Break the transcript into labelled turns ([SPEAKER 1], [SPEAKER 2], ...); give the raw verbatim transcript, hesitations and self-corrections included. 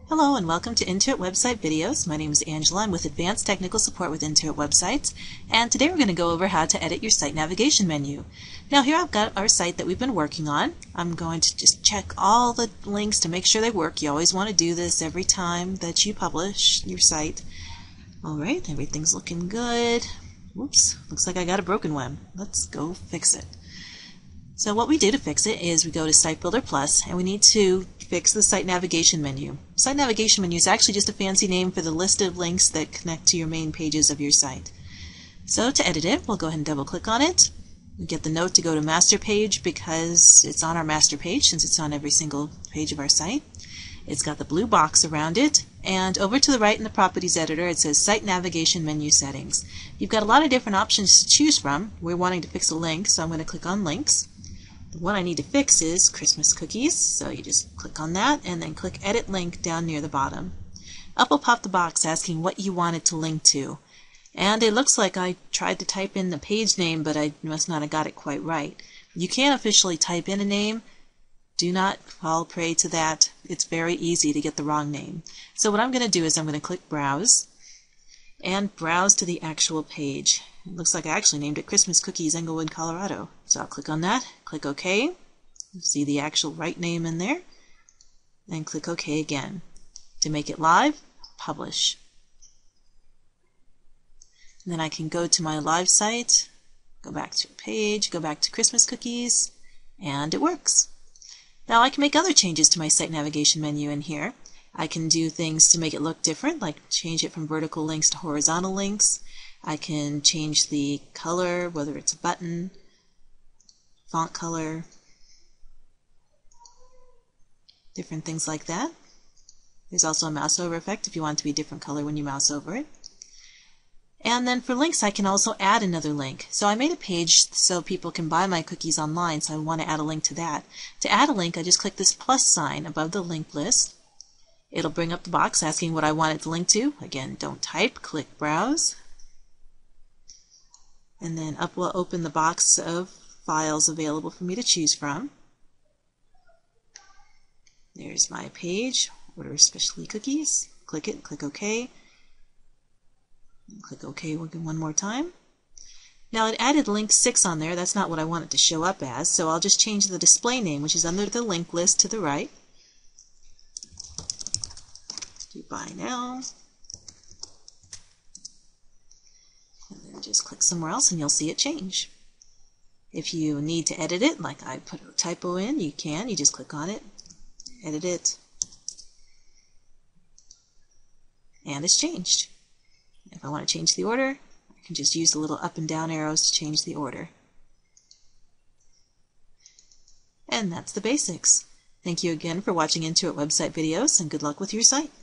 [SPEAKER 1] Hello and welcome to Intuit Website Videos. My name is Angela. I'm with Advanced Technical Support with Intuit Websites, and today we're going to go over how to edit your site navigation menu. Now here I've got our site that we've been working on. I'm going to just check all the links to make sure they work. You always want to do this every time that you publish your site. Alright, everything's looking good. Whoops, looks like I got a broken one. Let's go fix it. So what we do to fix it is we go to Site Builder Plus and we need to fix the Site Navigation menu. Site Navigation menu is actually just a fancy name for the list of links that connect to your main pages of your site. So to edit it, we'll go ahead and double click on it. We get the note to go to Master Page because it's on our master page since it's on every single page of our site. It's got the blue box around it, and over to the right in the Properties Editor it says Site Navigation Menu Settings. You've got a lot of different options to choose from. We're wanting to fix a link, so I'm going to click on Links. The one I need to fix is Christmas cookies, so you just click on that and then click Edit Link down near the bottom. Up will pop the box asking what you want it to link to. And it looks like I tried to type in the page name, but I must not have got it quite right. You can't officially type in a name. Do not fall prey to that. It's very easy to get the wrong name. So what I'm going to do is I'm going to click Browse and browse to the actual page. It looks like I actually named it Christmas Cookies Englewood, Colorado. So I'll click on that, click OK. You see the actual right name in there. Then click OK again. To make it live, publish. And then I can go to my live site, go back to a page, go back to Christmas cookies, and it works. Now I can make other changes to my site navigation menu in here. I can do things to make it look different, like change it from vertical links to horizontal links. I can change the color, whether it's a button, font color, different things like that. There's also a mouse over effect if you want it to be a different color when you mouse over it. And then for links I can also add another link. So I made a page so people can buy my cookies online, so I want to add a link to that. To add a link, I just click this plus sign above the link list. It'll bring up the box asking what I want it to link to. Again, don't type, click Browse. And then up will open the box of files available for me to choose from. There's my page, Order Especially Cookies. Click it, click OK. And click OK one more time. Now it added link six on there. That's not what I want it to show up as, so I'll just change the display name, which is under the link list to the right. Do Buy Now. And then just click somewhere else and you'll see it change. If you need to edit it, like I put a typo in, you can. You just click on it, edit it, and it's changed. If I want to change the order, I can just use the little up and down arrows to change the order. And that's the basics. Thank you again for watching Intuit Website Videos, and good luck with your site.